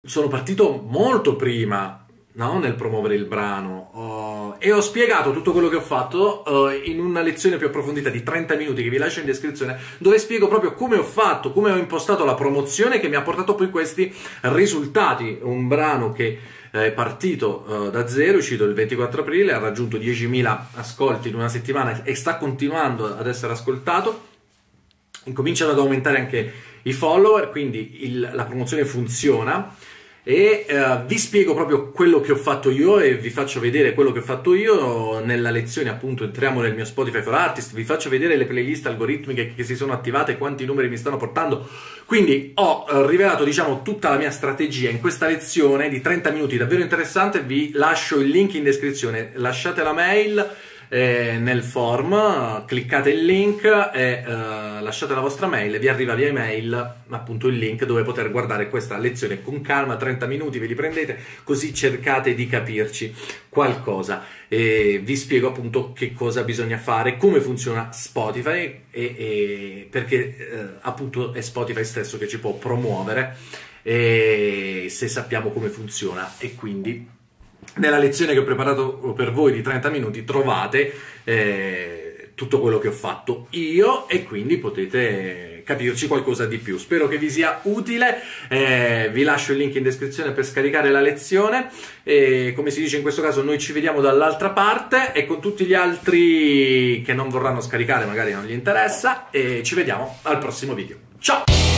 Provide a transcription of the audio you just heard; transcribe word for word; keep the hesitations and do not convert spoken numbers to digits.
sono partito molto prima, no? Nel promuovere il brano uh, e ho spiegato tutto quello che ho fatto uh, in una lezione più approfondita di trenta minuti che vi lascio in descrizione, dove spiego proprio come ho fatto, come ho impostato la promozione che mi ha portato poi questi risultati. Un brano che è partito uh, da zero, è uscito il ventiquattro aprile, ha raggiunto diecimila ascolti in una settimana e sta continuando ad essere ascoltato. Incominciano ad aumentare anche i follower, quindi il, la promozione funziona. E uh, vi spiego proprio quello che ho fatto io e vi faccio vedere quello che ho fatto io nella lezione. Appunto, entriamo nel mio Spotify for Artists, vi faccio vedere le playlist algoritmiche che si sono attivate e quanti numeri mi stanno portando. Quindi ho uh, rivelato, diciamo, tutta la mia strategia in questa lezione di trenta minuti davvero interessante. Vi lascio il link in descrizione, lasciate la mail eh, nel form, cliccate il link e uh, lasciate la vostra mail e vi arriva via email appunto il link dove poter guardare questa lezione con calma, trenta minuti ve li prendete, così cercate di capirci qualcosa e vi spiego appunto che cosa bisogna fare, come funziona Spotify e, e perché eh, appunto è Spotify stesso che ci può promuovere e se sappiamo come funziona. E quindi nella lezione che ho preparato per voi di trenta minuti trovate eh, tutto quello che ho fatto io e quindi potete capirci qualcosa di più. Spero che vi sia utile, eh, vi lascio il link in descrizione per scaricare la lezione e come si dice in questo caso noi ci vediamo dall'altra parte e con tutti gli altri che non vorranno scaricare magari non gli interessa e ci vediamo al prossimo video. Ciao!